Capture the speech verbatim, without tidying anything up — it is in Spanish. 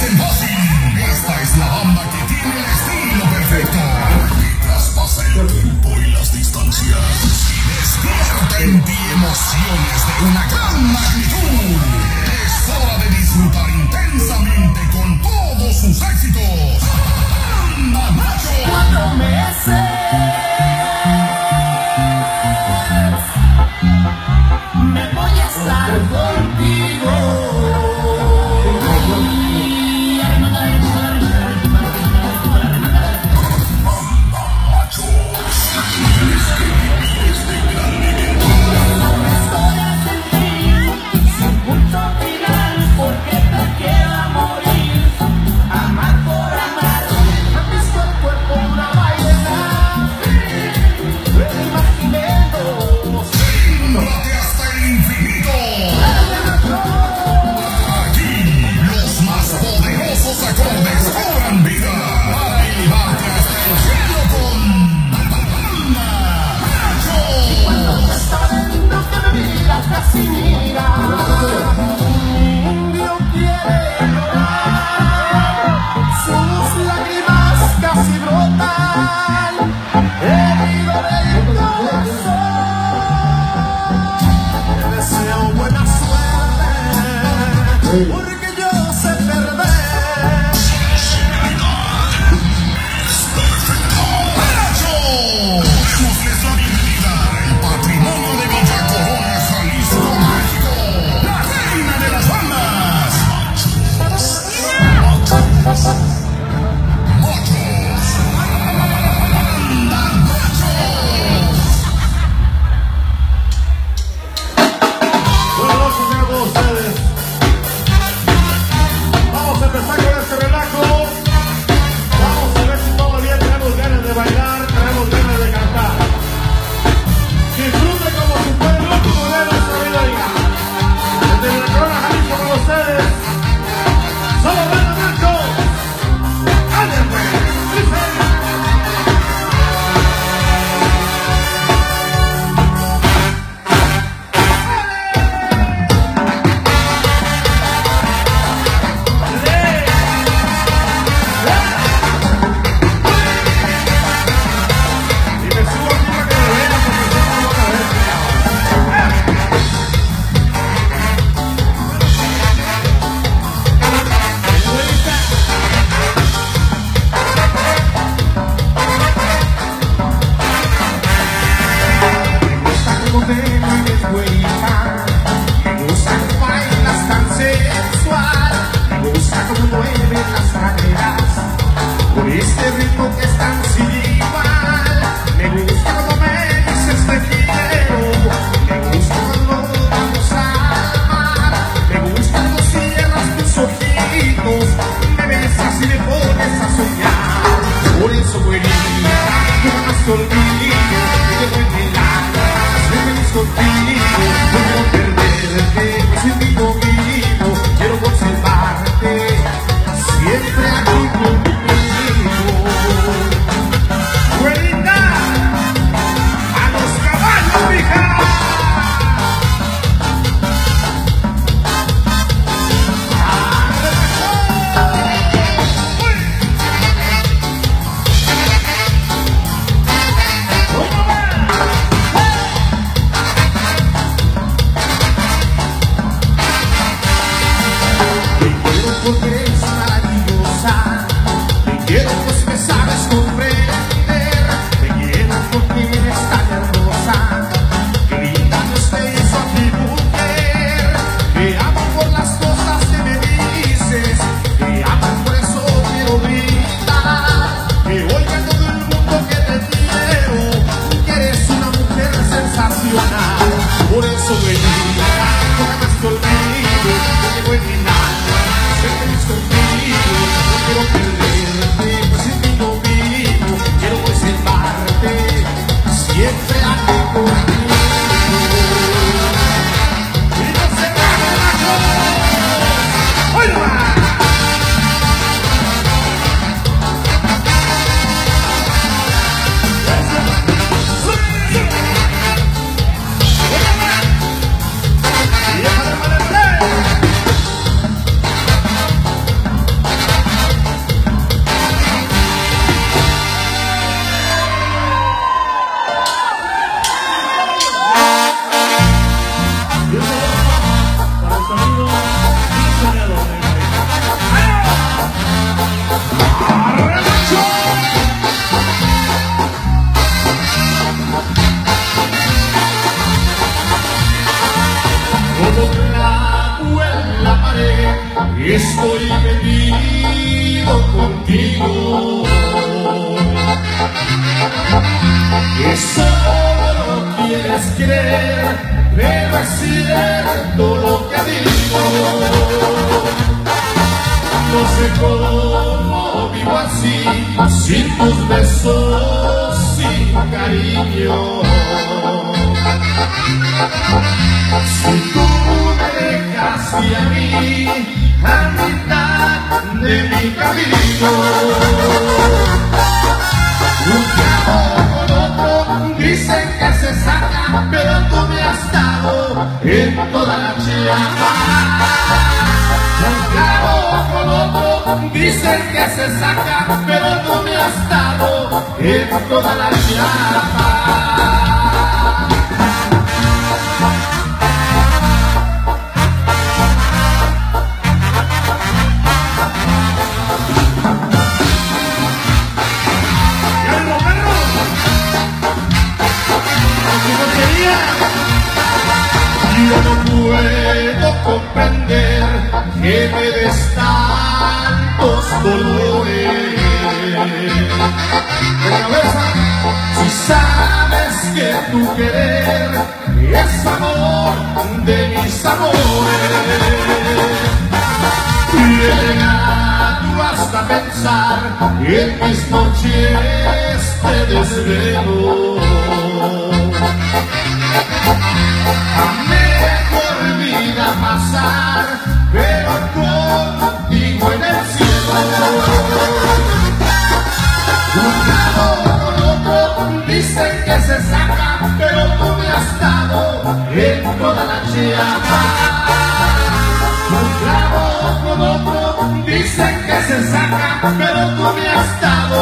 dicen fácil. Esta es la banda que tiene el estilo perfecto. Que traspasa el tiempo y las distancias. Y despierta en ti emociones de una gran magnitud. Es hora de disfrutar intensamente con todos sus éxitos. ¡Banda Macho! Cuatro meses me voy a estar contigo. Porque yo sé perder. Es perfecto. ¡Macho! Démosles la bienvenida al patrimonio de Villa Corona, Jalisco, México. La reina de las bandas. Machos. Machos. Machos. Banda Machos. Buenas noches, señor, con ustedes. Vamos a empezar con este relajo. Vamos a ver si todavía tenemos ganas de bailar, tenemos ganas de cantar. Disfrute como si fuera el último día de nuestra vida ya. Desde Villa Corona, Jalisco, con ustedes. Solo Banda Machos. ¡Ándale, pues! ¡Dice! Este ritmo que es tan sin igual. Me gusta cuando me dices te quiero. Me gusta cuando vamos al mar. Me gusta cuando cierras tus ojitos. Me besas y me pones a soñar. Por eso, güerita, yo no te olvido. Yo te doy mil lágrimas, me feliz contigo. No quiero perderte, pues en mi conmigo. Quiero conservarte siempre aquí conmigo. Te amo estoy metido contigo, que solo lo quieres creer, pero es cierto lo que digo. No sé cómo vivo así, sin tus besos, sin cariño. Si tú me dejas y a mí, a mitad de mi camino, un clavo con otro dicen que se saca, pero tú me has dado en toda la chiapa. Un clavo con otro dicen que se saca, pero tú me has dado en toda la chiapa. Yo no puedo comprender que me des tantos dolores. De cabeza, si sabes que tu querer es amor de mis amores. Y he llegado hasta pensar que en mis noches te desvelo. A mejor vida pasar, pero contigo en el cielo. Un lado con otro dicen que se saca, pero tú me has dado en toda la chiapa. Un clavo con otro dicen que se saca, pero tú me has dado